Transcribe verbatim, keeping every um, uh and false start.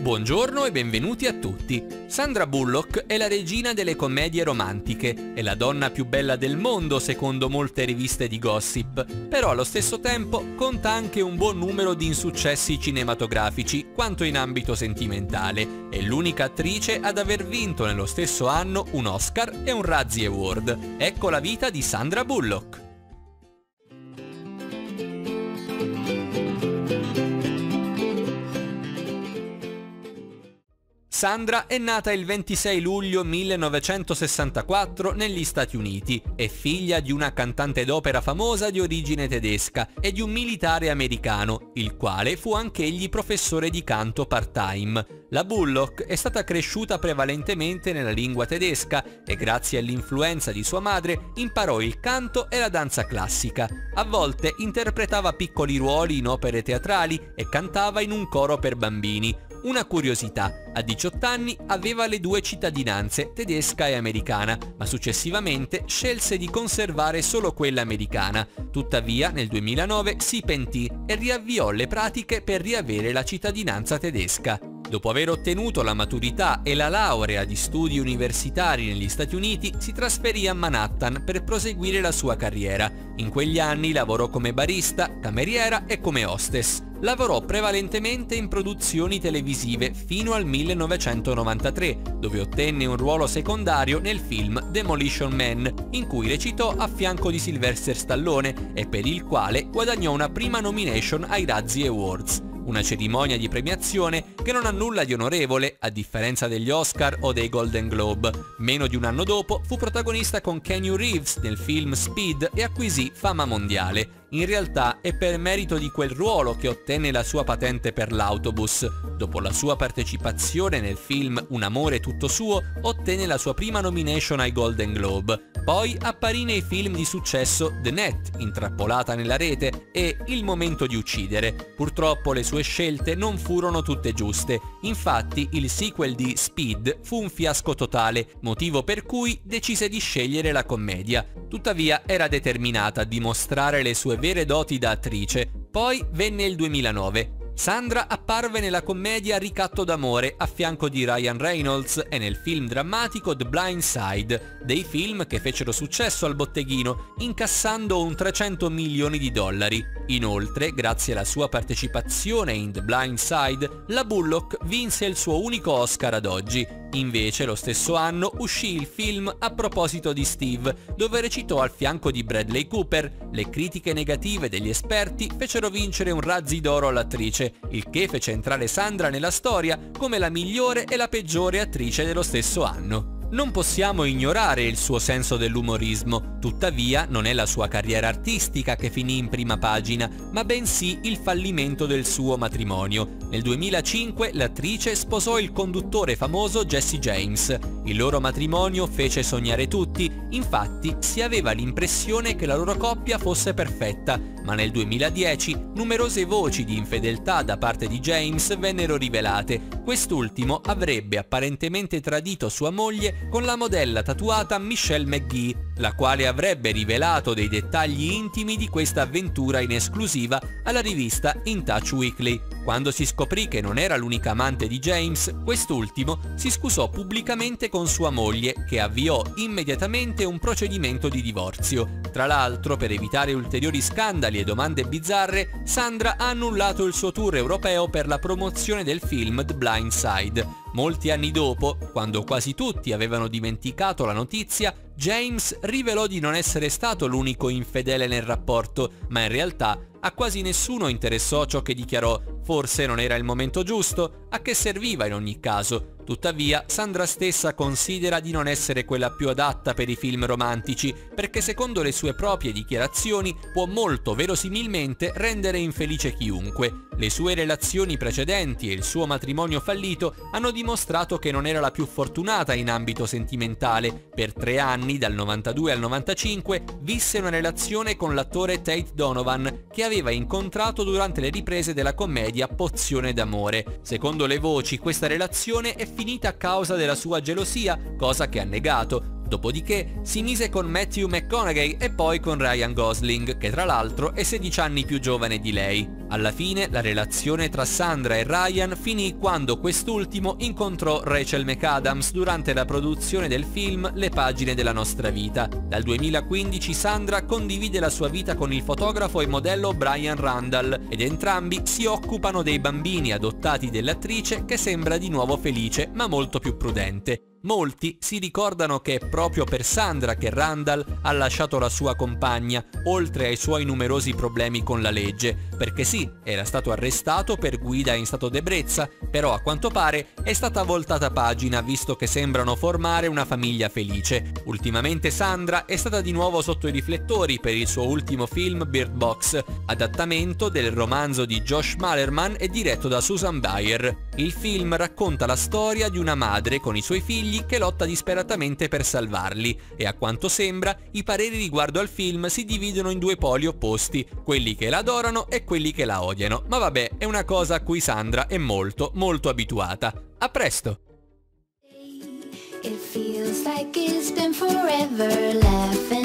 Buongiorno e benvenuti a tutti. Sandra Bullock è la regina delle commedie romantiche, è la donna più bella del mondo secondo molte riviste di gossip, però allo stesso tempo conta anche un buon numero di insuccessi cinematografici quanto in ambito sentimentale. È l'unica attrice ad aver vinto nello stesso anno un Oscar e un Razzie Award. Ecco la vita di Sandra Bullock. Sandra è nata il ventisei luglio millenovecentosessantaquattro negli Stati Uniti. È figlia di una cantante d'opera famosa di origine tedesca e di un militare americano, il quale fu anch'egli professore di canto part-time. La Bullock è stata cresciuta prevalentemente nella lingua tedesca e grazie all'influenza di sua madre imparò il canto e la danza classica. A volte interpretava piccoli ruoli in opere teatrali e cantava in un coro per bambini. Una curiosità, a diciotto anni aveva le due cittadinanze, tedesca e americana, ma successivamente scelse di conservare solo quella americana. Tuttavia nel duemilanove si pentì e riavviò le pratiche per riavere la cittadinanza tedesca. Dopo aver ottenuto la maturità e la laurea di studi universitari negli Stati Uniti, si trasferì a Manhattan per proseguire la sua carriera. In quegli anni lavorò come barista, cameriera e come hostess. Lavorò prevalentemente in produzioni televisive fino al millenovecentonovantatré, dove ottenne un ruolo secondario nel film Demolition Man, in cui recitò a fianco di Sylvester Stallone e per il quale guadagnò una prima nomination ai Razzie Awards. Una cerimonia di premiazione che non ha nulla di onorevole, a differenza degli Oscar o dei Golden Globe. Meno di un anno dopo fu protagonista con Keanu Reeves nel film Speed e acquisì fama mondiale. In realtà è per merito di quel ruolo che ottenne la sua patente per l'autobus. Dopo la sua partecipazione nel film Un amore tutto suo, ottenne la sua prima nomination ai Golden Globe. Poi apparì nei film di successo The Net, Intrappolata nella rete, e Il momento di uccidere. Purtroppo le sue scelte non furono tutte giuste. Infatti il sequel di Speed fu un fiasco totale, motivo per cui decise di scegliere la commedia. Tuttavia era determinata a dimostrare le sue vere doti da attrice. Poi venne il duemilanove. Sandra apparve nella commedia Ricatto d'amore a fianco di Ryan Reynolds e nel film drammatico The Blind Side, dei film che fecero successo al botteghino, incassando un trecento milioni di dollari. Inoltre, grazie alla sua partecipazione in The Blind Side, la Bullock vinse il suo unico Oscar ad oggi. Invece lo stesso anno uscì il film A proposito di Steve, dove recitò al fianco di Bradley Cooper. Le critiche negative degli esperti fecero vincere un Razzie d'Oro all'attrice, il che fece entrare Sandra nella storia come la migliore e la peggiore attrice dello stesso anno. Non possiamo ignorare il suo senso dell'umorismo, tuttavia non è la sua carriera artistica che finì in prima pagina, ma bensì il fallimento del suo matrimonio. Nel duemilacinque l'attrice sposò il conduttore famoso Jesse James. Il loro matrimonio fece sognare tutti, infatti si aveva l'impressione che la loro coppia fosse perfetta, ma nel duemiladieci numerose voci di infedeltà da parte di James vennero rivelate. Quest'ultimo avrebbe apparentemente tradito sua moglie con la modella tatuata Michelle McGee, la quale avrebbe rivelato dei dettagli intimi di questa avventura in esclusiva alla rivista In Touch Weekly. Quando si scoprì che non era l'unica amante di James, quest'ultimo si scusò pubblicamente con sua moglie, che avviò immediatamente un procedimento di divorzio. Tra l'altro, per evitare ulteriori scandali e domande bizzarre, Sandra ha annullato il suo tour europeo per la promozione del film The Blind Side. Molti anni dopo, quando quasi tutti avevano dimenticato la notizia, James rivelò di non essere stato l'unico infedele nel rapporto, ma in realtà a quasi nessuno interessò ciò che dichiarò. Forse non era il momento giusto? A che serviva in ogni caso? Tuttavia, Sandra stessa considera di non essere quella più adatta per i film romantici, perché secondo le sue proprie dichiarazioni può molto verosimilmente rendere infelice chiunque. Le sue relazioni precedenti e il suo matrimonio fallito hanno dimostrato che non era la più fortunata in ambito sentimentale. Per tre anni, dal novantadue al novantacinque, visse una relazione con l'attore Tate Donovan, che aveva incontrato durante le riprese della commedia Pozione d'amore. Secondo le voci, questa relazione è finita a causa della sua gelosia, cosa che ha negato. Dopodiché si mise con Matthew McConaughey e poi con Ryan Gosling, che tra l'altro è sedici anni più giovane di lei. Alla fine la relazione tra Sandra e Ryan finì quando quest'ultimo incontrò Rachel McAdams durante la produzione del film Le pagine della nostra vita. Dal duemilaquindici Sandra condivide la sua vita con il fotografo e modello Brian Randall ed entrambi si occupano dei bambini adottati dell'attrice, che sembra di nuovo felice ma molto più prudente. Molti si ricordano che è proprio per Sandra che Randall ha lasciato la sua compagna, oltre ai suoi numerosi problemi con la legge, perché sì, era stato arrestato per guida in stato d'ebbrezza, però a quanto pare è stata voltata pagina visto che sembrano formare una famiglia felice. Ultimamente Sandra è stata di nuovo sotto i riflettori per il suo ultimo film Bird Box, adattamento del romanzo di Josh Malerman e diretto da Susan Bayer. Il film racconta la storia di una madre con i suoi figli che lotta disperatamente per salvarli, e a quanto sembra i pareri riguardo al film si dividono in due poli opposti, quelli che la adorano e quelli che la odiano, ma vabbè, è una cosa a cui Sandra è molto molto abituata. A presto! It feels like it's been forever laughing